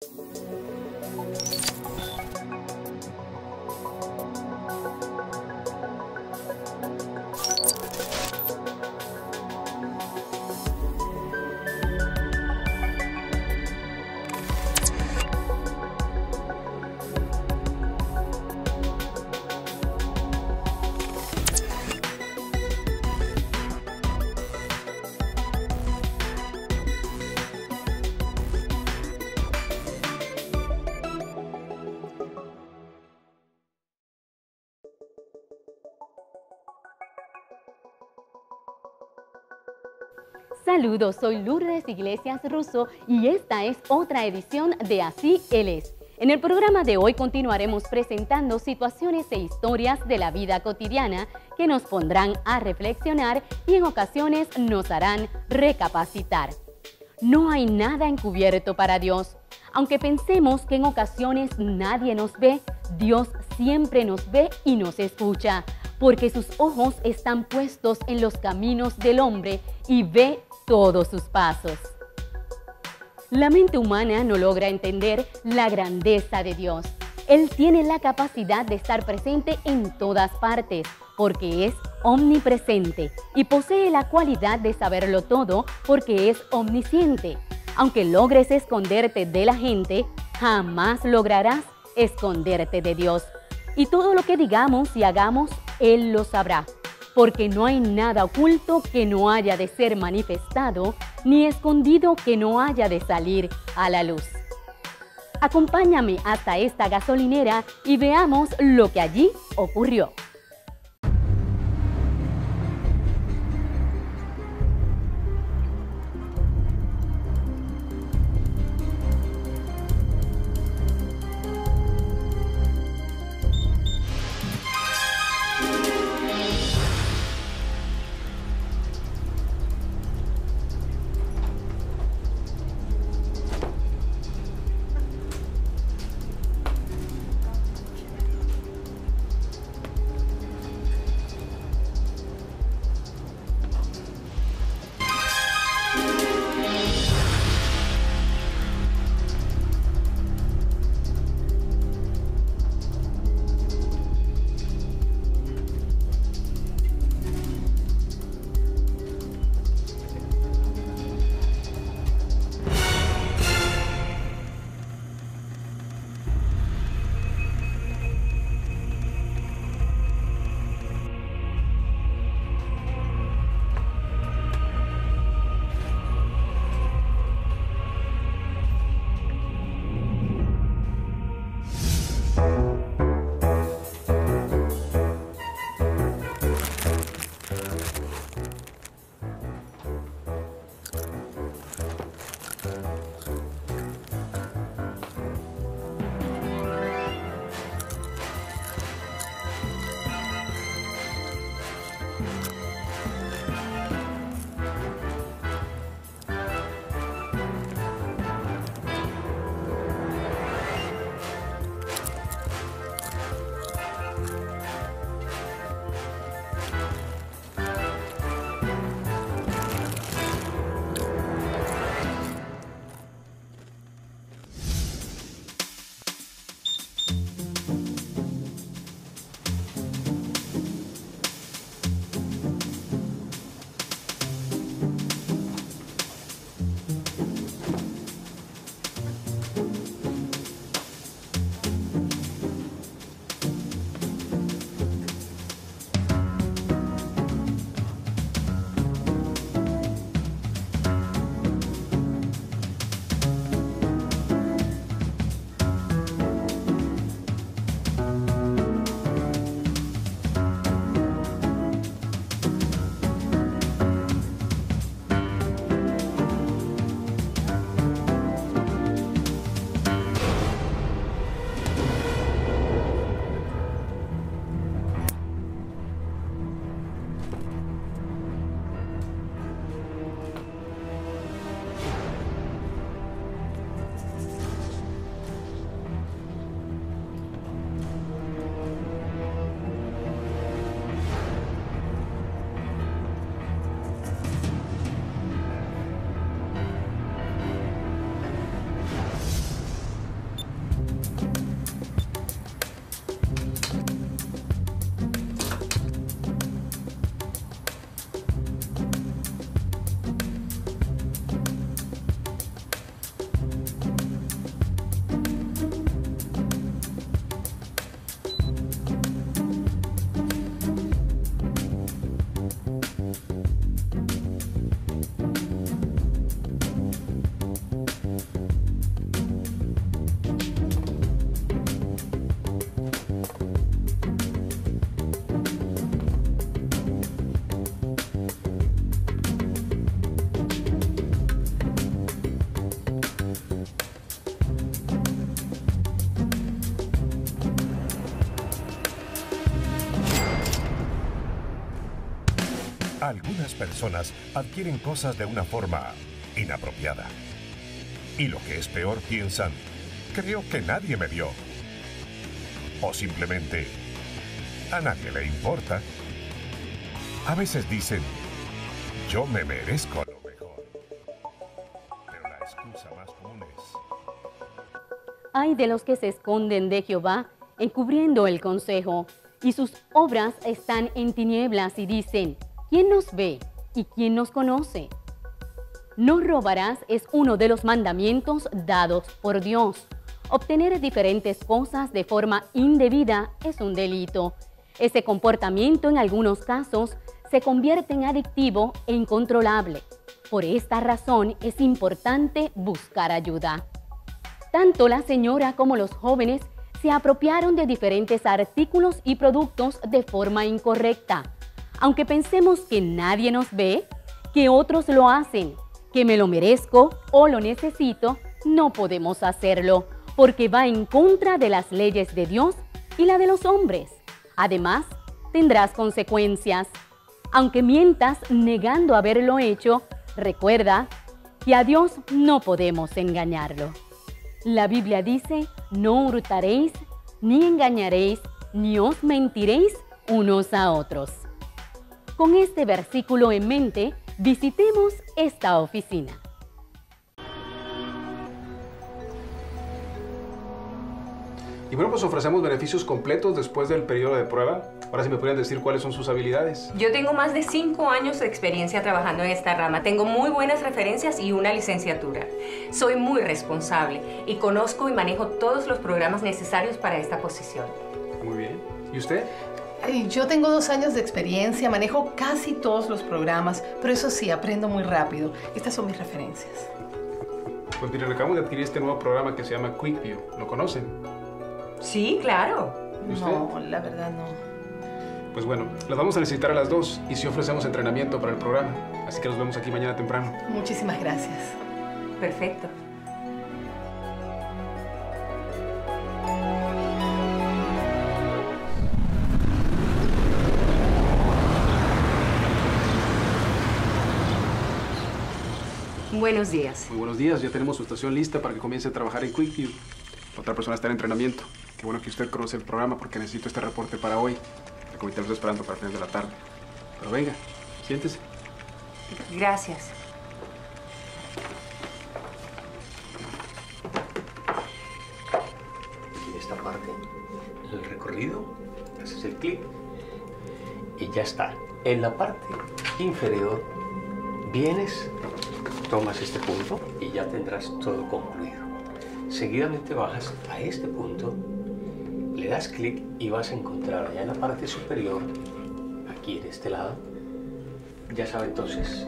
Saludos, soy Lourdes Iglesias Russo y esta es otra edición de Así Él es. En el programa de hoy continuaremos presentando situaciones e historias de la vida cotidiana que nos pondrán a reflexionar y en ocasiones nos harán recapacitar. No hay nada encubierto para Dios. Aunque pensemos que en ocasiones nadie nos ve, Dios siempre nos ve y nos escucha, porque sus ojos están puestos en los caminos del hombre y ve todos sus pasos. La mente humana no logra entender la grandeza de Dios. Él tiene la capacidad de estar presente en todas partes, porque es omnipresente y posee la cualidad de saberlo todo, porque es omnisciente. Aunque logres esconderte de la gente, jamás lograrás esconderte de Dios. Y todo lo que digamos y hagamos, Él lo sabrá, porque no hay nada oculto que no haya de ser manifestado, ni escondido que no haya de salir a la luz. Acompáñame hasta esta gasolinera y veamos lo que allí ocurrió. Algunas personas adquieren cosas de una forma inapropiada. Y lo que es peor, piensan, creo que nadie me vio. O simplemente, a nadie le importa. A veces dicen, yo me merezco lo mejor. Pero la excusa más común es... Ay de los que se esconden de Jehová, encubriendo el consejo, y sus obras están en tinieblas y dicen, ¿quién nos ve y quién nos conoce? No robarás es uno de los mandamientos dados por Dios. Obtener diferentes cosas de forma indebida es un delito. Ese comportamiento en algunos casos se convierte en adictivo e incontrolable. Por esta razón es importante buscar ayuda. Tanto la señora como los jóvenes se apropiaron de diferentes artículos y productos de forma incorrecta. Aunque pensemos que nadie nos ve, que otros lo hacen, que me lo merezco o lo necesito, no podemos hacerlo, porque va en contra de las leyes de Dios y la de los hombres. Además, tendrás consecuencias. Aunque mientas negando haberlo hecho, recuerda que a Dios no podemos engañarlo. La Biblia dice, no hurtaréis, ni engañaréis, ni os mentiréis unos a otros. Con este versículo en mente, visitemos esta oficina. Y bueno, pues ofrecemos beneficios completos después del periodo de prueba. Ahora, si me podrían decir cuáles son sus habilidades. Yo tengo más de 5 años de experiencia trabajando en esta rama. Tengo muy buenas referencias y una licenciatura. Soy muy responsable y conozco y manejo todos los programas necesarios para esta posición. Muy bien. ¿Y usted? Yo tengo 2 años de experiencia, manejo casi todos los programas, pero eso sí, aprendo muy rápido. Estas son mis referencias. Pues mire, acabamos de adquirir este nuevo programa que se llama QuickView. ¿Lo conocen? Sí, claro. ¿Y usted? No, la verdad no. Pues bueno, las vamos a necesitar a las 2 y sí ofrecemos entrenamiento para el programa. Así que nos vemos aquí mañana temprano. Muchísimas gracias. Perfecto. Buenos días. Muy buenos días, ya tenemos su estación lista para que comience a trabajar en QuickView. Otra persona está en entrenamiento. Qué bueno que usted conoce el programa porque necesito este reporte para hoy. El comité lo está esperando para el final de la tarde. Pero venga, siéntese. Gracias. Aquí en esta parte, el recorrido, haces el clic y ya está. En la parte inferior, vienes, tomas este punto y ya tendrás todo concluido. Seguidamente bajas a este punto, le das clic y vas a encontrar allá en la parte superior, aquí en este lado, ya sabe entonces.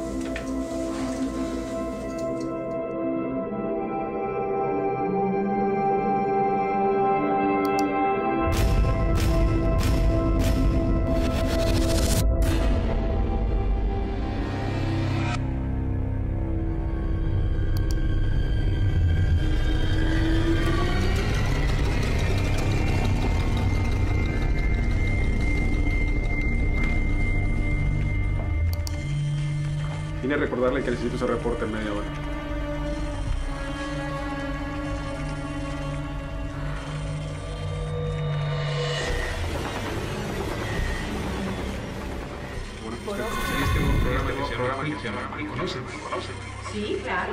Vine a recordarle que necesito ese reporte en media hora. Bueno, pues usted conoce este nuevo programa que se llama ¿Me conoce? Sí, claro.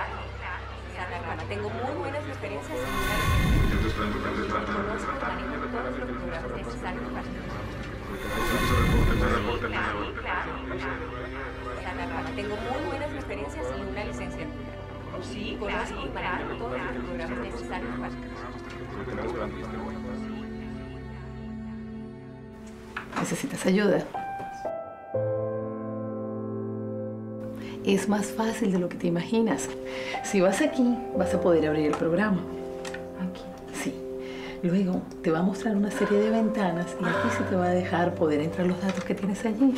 Tengo muy buenas referencias. Tengo muy buenas referencias y una licenciatura. Sí, conozco y manejo todos los programas necesarios para... ¿Necesitas ayuda? Es más fácil de lo que te imaginas. Si vas aquí, vas a poder abrir el programa. Aquí, sí. Luego te va a mostrar una serie de ventanas y aquí se te va a dejar poder entrar los datos que tienes allí.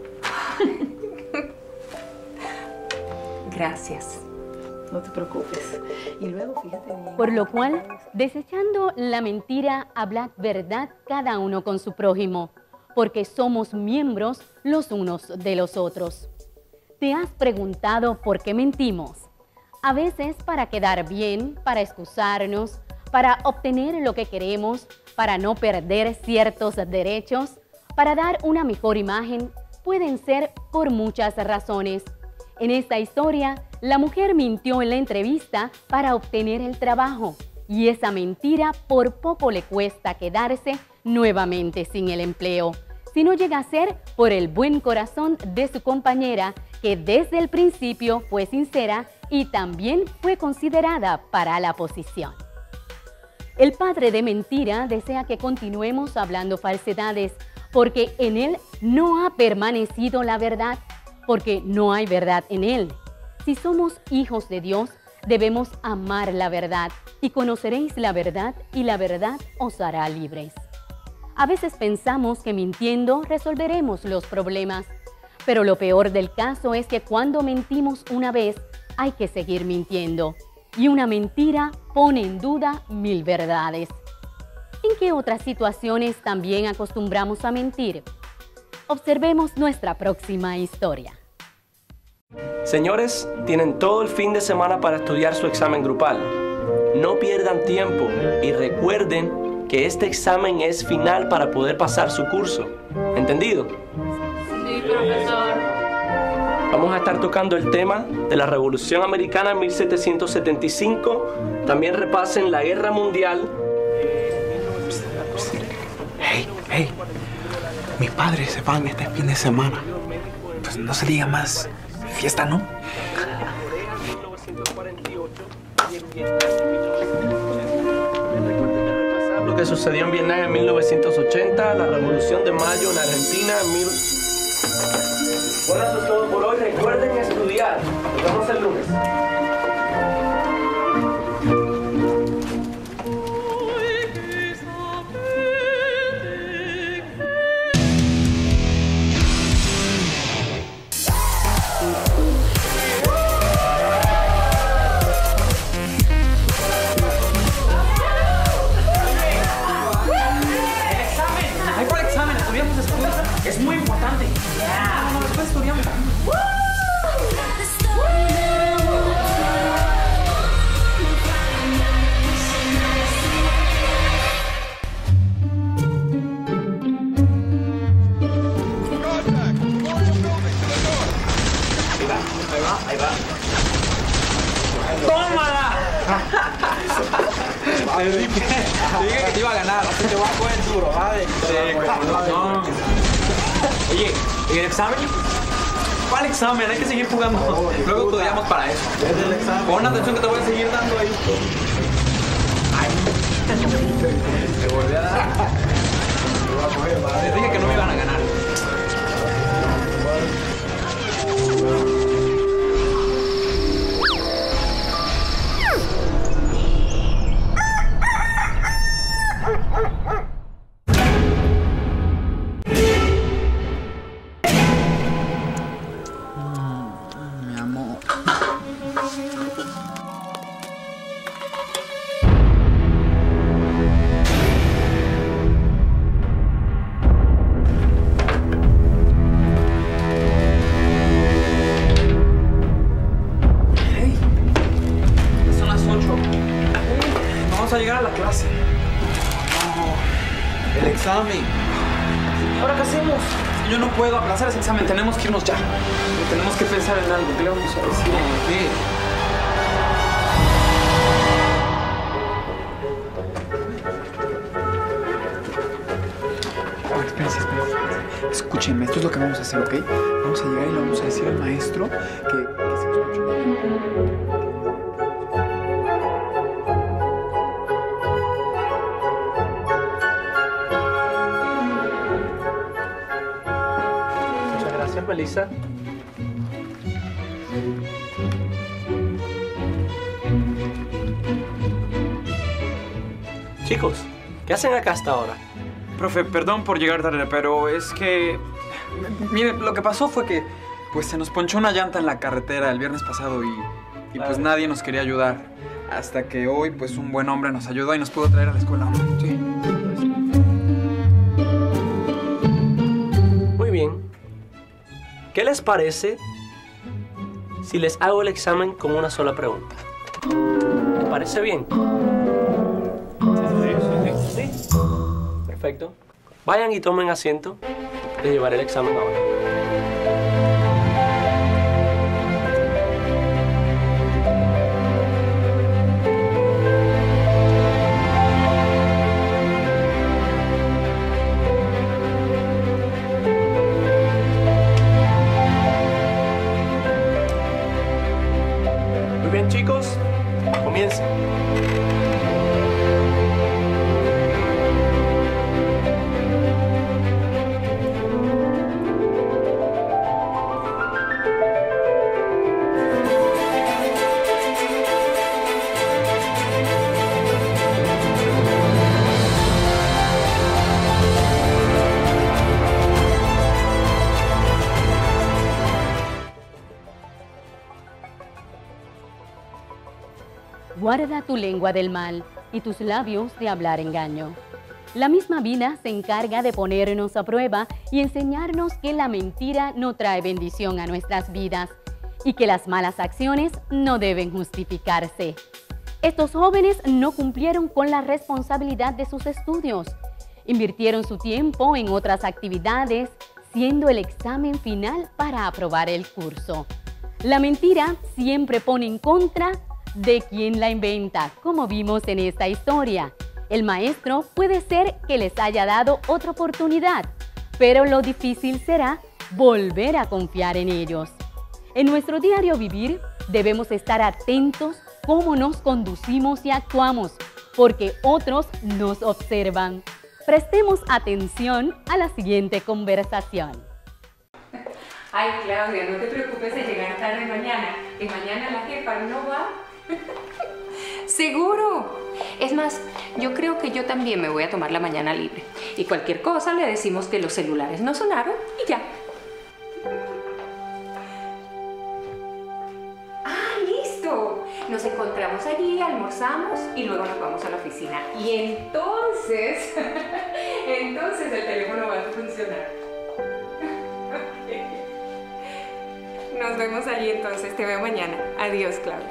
Gracias. No te preocupes. Y luego fíjate bien. Por lo cual, desechando la mentira, hablad verdad cada uno con su prójimo, porque somos miembros los unos de los otros. ¿Te has preguntado por qué mentimos? A veces para quedar bien, para excusarnos, para obtener lo que queremos, para no perder ciertos derechos, para dar una mejor imagen, pueden ser por muchas razones. En esta historia, la mujer mintió en la entrevista para obtener el trabajo y esa mentira por poco le cuesta quedarse nuevamente sin el empleo. Si no llega a ser por el buen corazón de su compañera, que desde el principio fue sincera y también fue considerada para la posición. El padre de mentira desea que continuemos hablando falsedades, porque en él no ha permanecido la verdad, porque no hay verdad en él. Si somos hijos de Dios, debemos amar la verdad, y conoceréis la verdad, y la verdad os hará libres. A veces pensamos que mintiendo resolveremos los problemas, pero lo peor del caso es que cuando mentimos una vez, hay que seguir mintiendo. Y una mentira pone en duda 1000 verdades. ¿En qué otras situaciones también acostumbramos a mentir? Observemos nuestra próxima historia. Señores, tienen todo el fin de semana para estudiar su examen grupal. No pierdan tiempo y recuerden que este examen es final para poder pasar su curso. ¿Entendido? Sí, profesor. Vamos a estar tocando el tema de la Revolución Americana en 1775. También repasen la Guerra Mundial. Hey, mis padres se van este fin de semana. Pues no se diga más fiesta, ¿no? Lo que sucedió en Vietnam en 1980, la Revolución de Mayo en Argentina en Bueno, eso es todo por hoy. Recuerden estudiar. Nos vemos el lunes. Es muy importante. No, después estudiamos. Ahí va. ¡Tómala! Te dije que te iba a ganar, así te voy a coger duro, ¿vale? Oye, ¿y el examen? ¿Cuál examen? Hay que seguir jugando. Luego estudiamos para eso. Pon atención que te voy a seguir dando ahí. Te volví a dar. Les dije que no me iban a ganar. A llegar a la clase. No, el examen. ¿Ahora qué hacemos? Yo no puedo aplazar ese examen, tenemos que irnos ya. Tenemos que pensar en algo. ¿Qué le vamos a decir? ¿Qué? Espérense. Escúchenme, esto es lo que vamos a hacer, ¿ok? Vamos a llegar y le vamos a decir al maestro que se escuche. Melissa. Chicos, ¿qué hacen acá hasta ahora? Profe, perdón por llegar tarde, pero es que... Mire, lo que pasó fue que pues se nos ponchó una llanta en la carretera el viernes pasado y pues nadie nos quería ayudar. Hasta que hoy pues un buen hombre nos ayudó y nos pudo traer a la escuela. Sí. ¿Qué les parece si les hago el examen con una sola pregunta? ¿Les parece bien? Sí. Perfecto. Vayan y tomen asiento. Les llevaré el examen ahora. Muy bien, chicos. Comiencen. Guarda tu lengua del mal y tus labios de hablar engaño. La misma vida se encarga de ponernos a prueba y enseñarnos que la mentira no trae bendición a nuestras vidas y que las malas acciones no deben justificarse. Estos jóvenes no cumplieron con la responsabilidad de sus estudios. Invirtieron su tiempo en otras actividades, siendo el examen final para aprobar el curso. La mentira siempre pone en contra de quien la inventa, como vimos en esta historia. El maestro puede ser que les haya dado otra oportunidad, pero lo difícil será volver a confiar en ellos. En nuestro diario vivir debemos estar atentos cómo nos conducimos y actuamos, porque otros nos observan. Prestemos atención a la siguiente conversación. Ay, Claudia, no te preocupes de llegar tarde mañana, que mañana la jefa no va. ¡Seguro! Es más, yo creo que yo también me voy a tomar la mañana libre. Y cualquier cosa le decimos que los celulares no sonaron y ya. ¡Ah, listo! Nos encontramos allí, almorzamos y luego nos vamos a la oficina. Y entonces, entonces el teléfono va a funcionar. Nos vemos allí entonces, te veo mañana. Adiós, Claudia.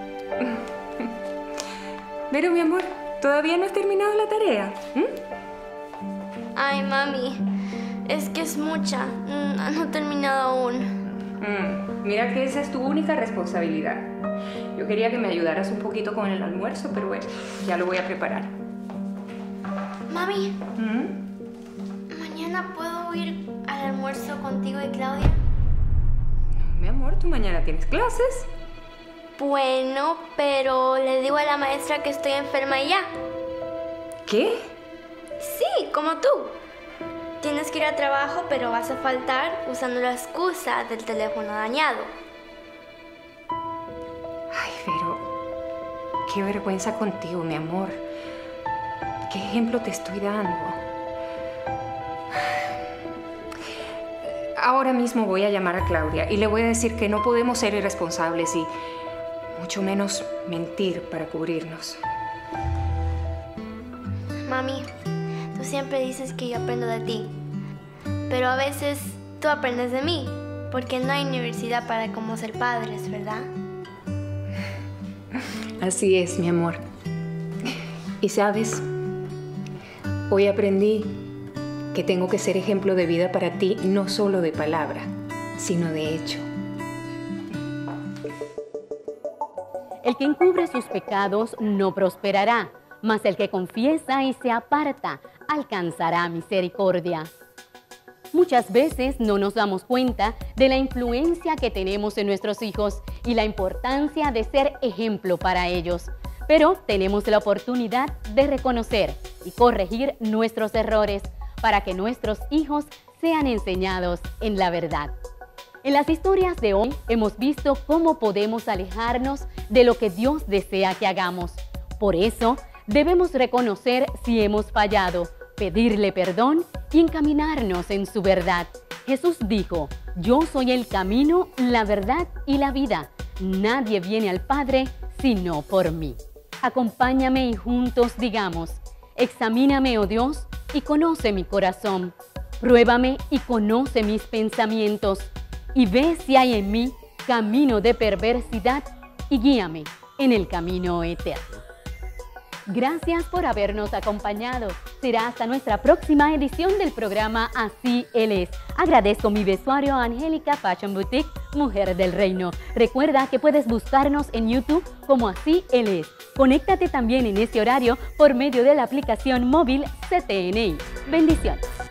Pero mi amor, ¿todavía no has terminado la tarea? Ay, mami, es que es mucha. No he terminado aún. Mira que esa es tu única responsabilidad. Yo quería que me ayudaras un poquito con el almuerzo, pero bueno, ya lo voy a preparar. Mami, ¿mañana puedo ir al almuerzo contigo y Claudia? No, mi amor, tú mañana tienes clases. Bueno, pero le digo a la maestra que estoy enferma y ya. ¿Qué? Sí, como tú. Tienes que ir a trabajo, pero vas a faltar usando la excusa del teléfono dañado. Ay, pero qué vergüenza contigo, mi amor. ¿Qué ejemplo te estoy dando? Ahora mismo voy a llamar a Claudia y le voy a decir que no podemos ser irresponsables y mucho menos mentir para cubrirnos. Mami, tú siempre dices que yo aprendo de ti, pero a veces tú aprendes de mí, porque no hay universidad para cómo ser padres, ¿verdad? Así es, mi amor. Y sabes, hoy aprendí que tengo que ser ejemplo de vida para ti, no solo de palabra, sino de hecho. El que encubre sus pecados no prosperará, mas el que confiesa y se aparta alcanzará misericordia. Muchas veces no nos damos cuenta de la influencia que tenemos en nuestros hijos y la importancia de ser ejemplo para ellos. Pero tenemos la oportunidad de reconocer y corregir nuestros errores para que nuestros hijos sean enseñados en la verdad. En las historias de hoy hemos visto cómo podemos alejarnos de lo que Dios desea que hagamos. Por eso, debemos reconocer si hemos fallado, pedirle perdón y encaminarnos en su verdad. Jesús dijo, yo soy el camino, la verdad y la vida. Nadie viene al Padre sino por mí. Acompáñame y juntos digamos, examíname, oh Dios, y conoce mi corazón. Pruébame y conoce mis pensamientos. y ve si hay en mí camino de perversidad y guíame en el camino eterno. Gracias por habernos acompañado. Será hasta nuestra próxima edición del programa Así Él es. Agradezco mi vestuario a Angélica Fashion Boutique, Mujer del Reino. Recuerda que puedes buscarnos en YouTube como Así Él es. Conéctate también en este horario por medio de la aplicación móvil CTNI. Bendiciones.